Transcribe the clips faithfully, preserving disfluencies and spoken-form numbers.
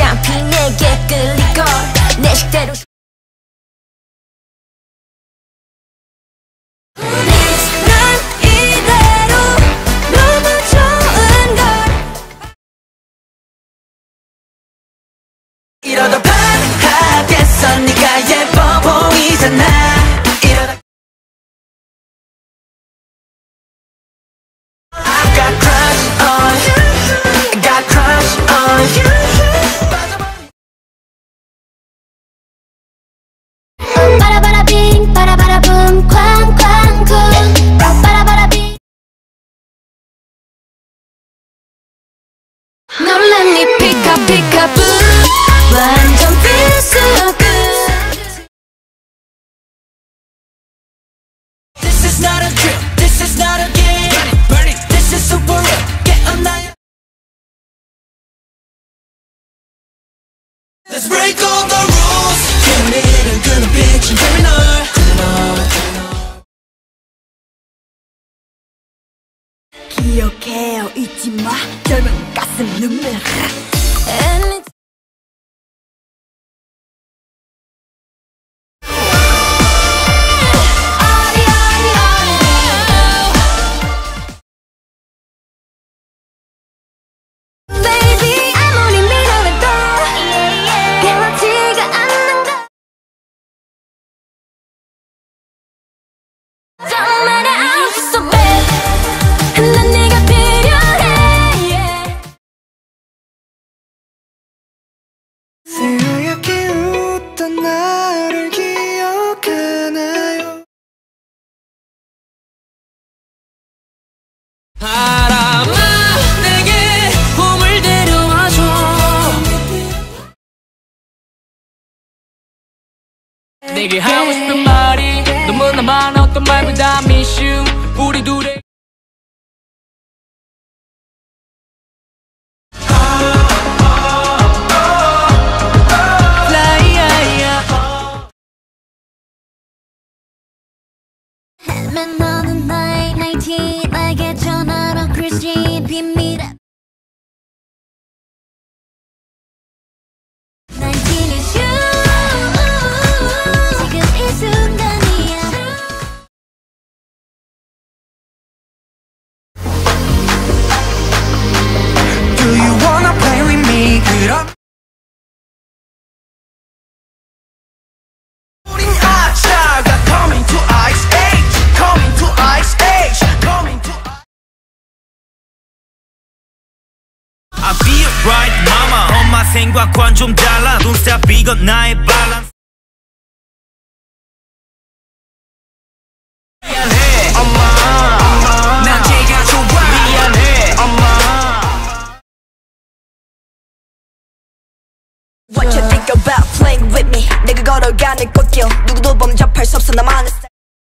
어차피 내게 끌릴걸 내 식대로 이러다 반하겠어 네가 예뻐 보이잖아 이러다 I got crush on you got crush on you 빠라바라빙 빠라바라붐 쾅쾅쿵 빠라바라빙 Now let me pick up pick up 완전 feel so good This is not a trick This is not a game Burn it, this is super real Get on now Let's break all the rules 오늘은 그는 빛인 criminal 기억해요 잊지마 젊은 가슴 눈물 새하얗게 웃던 나를 기억하나요 바람아 내게 봄을 데려와줘 내게 하고 싶은 말이 너무나 많아 어떤 말보다 miss you 우리 둘의 맨 너는 나의 나이티 나에게 전화로 그리지 비밀의 나이티 is you 지금 이 순간이야 Do you wanna play with me 그럼 우린 아차가 coming to ice age coming to ice age coming to I feel right mama 엄마 생각과는 좀 달라 Don't stop 이건 나의 balance 미안해 엄마 난 제가 좋아 미안해 엄마 What you think about playing with me 내가 걸어가는 꽃길 누구도 범접할 수 없어 나만의 스타일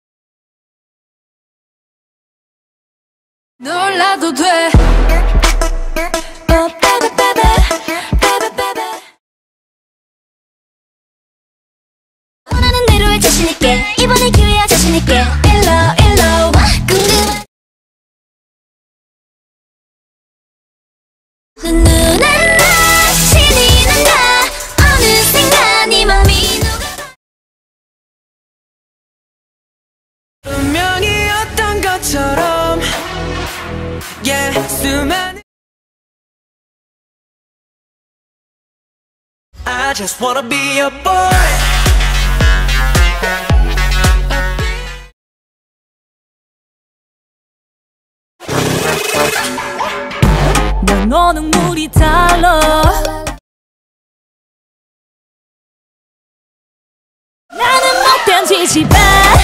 놀라도 돼 Oh baby baby baby baby 원하는 대로 해 자신있게 이번엔 기회야 자신있게 일로 일로 와 궁금한 눈눈에 나 신이 난다 어느샌가 네 맘이 녹아 운명이었던 것처럼 Yeah 수많은 I just wanna be a boy 난 너는 물이 달라 나는 못된 지지배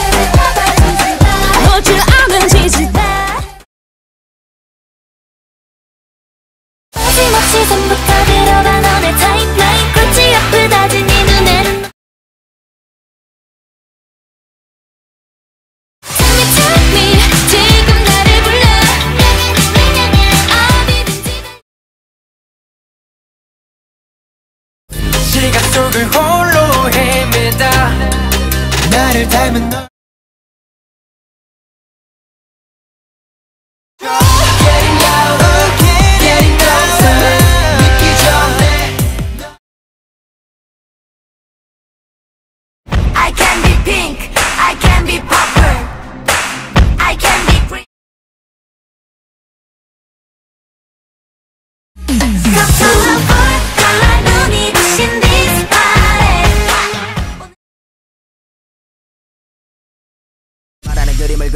놓을 줄 아는 지지배 거침없이 전부 다 들어가 너의 타임라인 꼴찌 아프다지 네 눈에는 Tell me tell me 지금 나를 불러 어디든지 시간 속을 홀로 헤매다 나를 닮은 너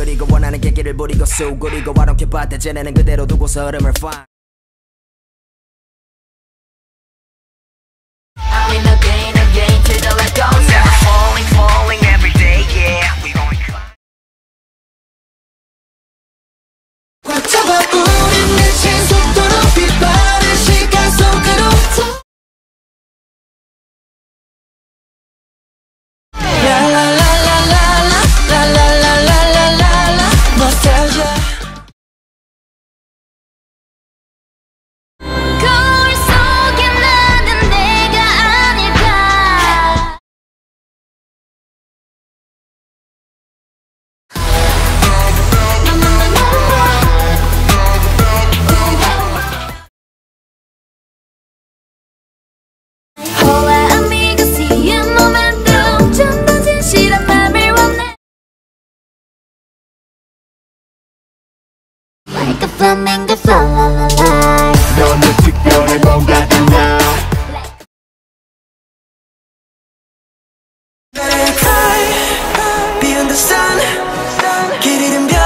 그리고 원하는 계기를 부리고 쏘구리고 I don't care about that 쟤네는 그대로 두고서 흐름을 find I'm in the game again till the light goes out. Never falling, falling every day, yeah. We gon' climb. 꽉 잡아 우린 미친 속도로 빛바랜 시간 속으로 거울 속에 나는 내가 아닐까 Hola amigo, see you momentum 좀 더 진실한 맘을 원해 Like a flamingo fly la la la 너는 특별해 뭔가 달라 Beyond the sun 길 잃은 별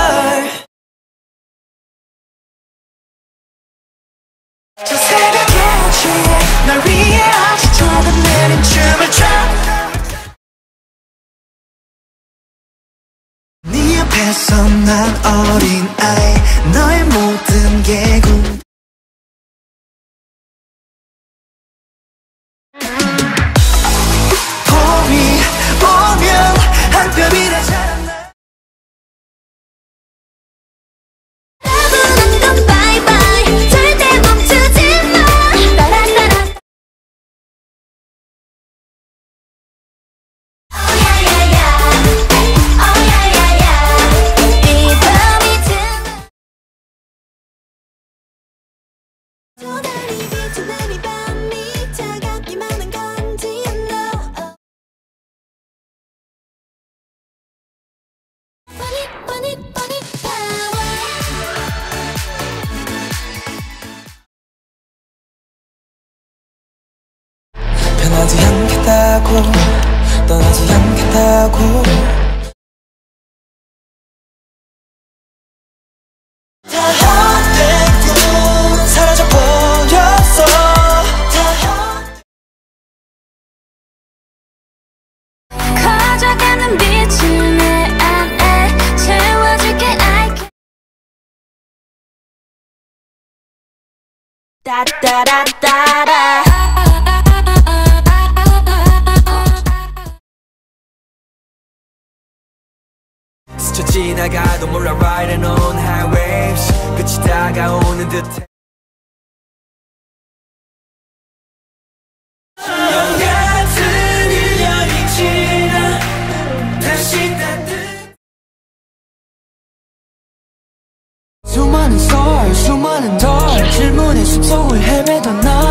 저 새벽에 취해 널 위해 아주 좁은 내린 춤을 춰 네 앞에서 난 어린 아이 너의 모든 게 궁 봄이 오면 한 뼘이라 자란다 따분한 건 bye-bye 절대 멈추지 마 따라따라 Oh yeah yeah yeah Oh yeah yeah yeah 이 밤이 지나 조달이 비추는 이 밤이 차갑기만 한 건지 you know Funny funny funny power 변하지 않겠다고 떠나지 않겠다고 다 헛되고 사라져버렸어 커져가는 빛을 내 안에 채워줄게 I can 따따라따라 스쳐 지나가도 몰라 riding on high waves 끝이 다가오는 듯해 영 같은 일 년이 지나 다시 따뜻 수많은 썰 수많은 덜 질문의 숲속을 헤매던 나